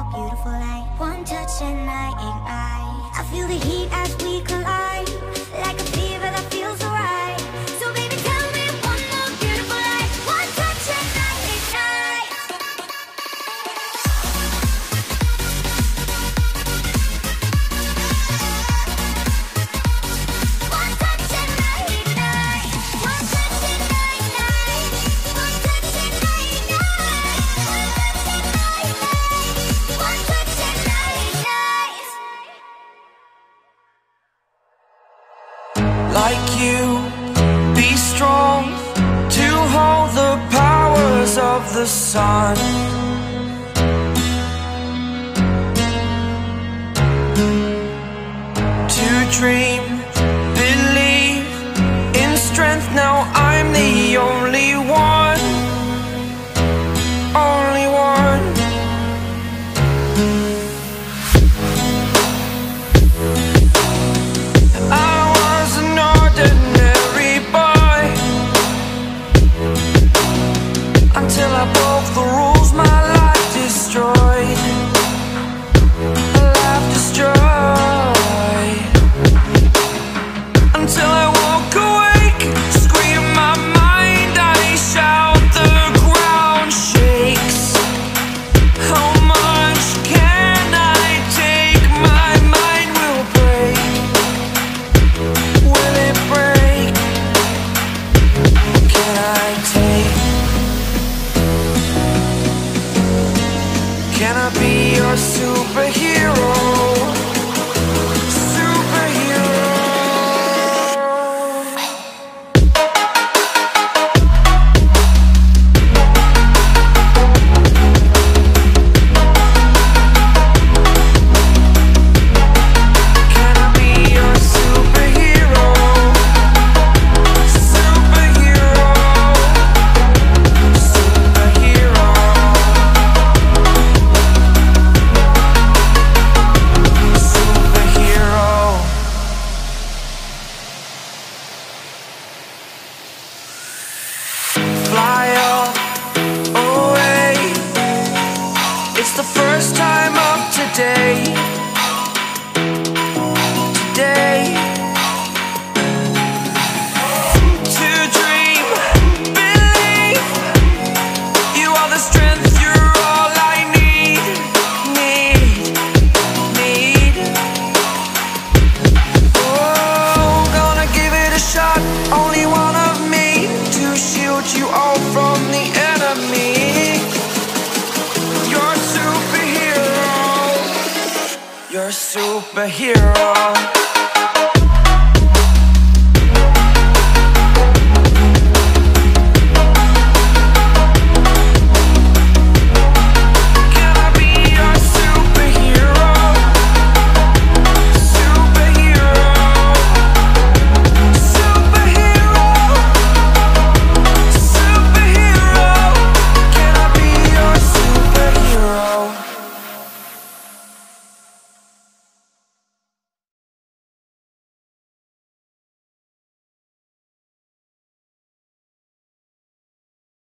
beautiful light. One touch and I ignite. I feel the heat as we collide, like a fever that feels alright. So baby, tell me one more beautiful light. One touch and I ignite. One touch and I ignite. One touch and I ignite. One touch and I ignite. One touch and I ignite. Like you, be strong to hold the powers of the sun. To dream, believe in strength. Now I'm the only one, only one. I was an ordinary boy until I broke the rules. My life destroyed, life destroyed. Until I woke awake, scream my mind, I shout, the ground shakes. How much can I take? My mind will break. Will it break? Can I take? Can I be your superhero? Superhero. Can I be your superhero? Superhero. Superhero. Superhero. Fly up away. It's the first time of today. Today. To dream, believe. You are the strength, you're all I need. Need. Oh, gonna give it a shot. Only one of me to shield you all from the enemy. You're a superhero. You're a superhero.